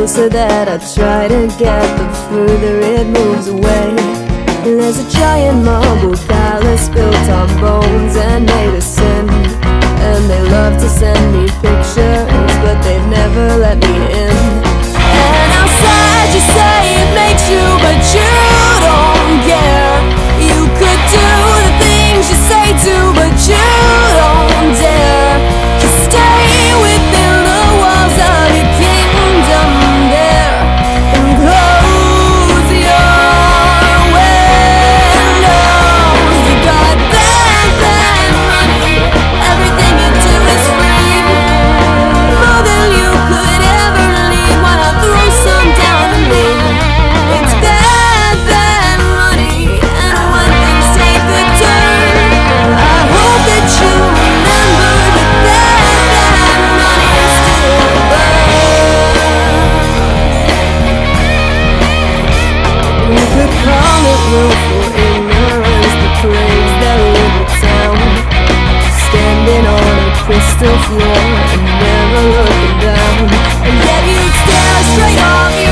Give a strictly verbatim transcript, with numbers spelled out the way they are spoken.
closer that I try to get, the further it moves away. There's a giant marble palace built on bones and made of sin, and they love to send me pictures, but they've never let me in. And how sad you say it makes you, but you don't care. You could do the things you say to, but you don't dare to stay within the walls of your kingdom there, and close your windows. You got bad, bad money, everything you do is free, more than you could ever need. Wanna throw some down to me? It's bad, bad money, and when things take a turn, I hope that you remember that bad, bad money still burns. You could call it willful ignorance, the craze that live in town, standing on a crystal floor and never looking down, and yet you'd stare straight off your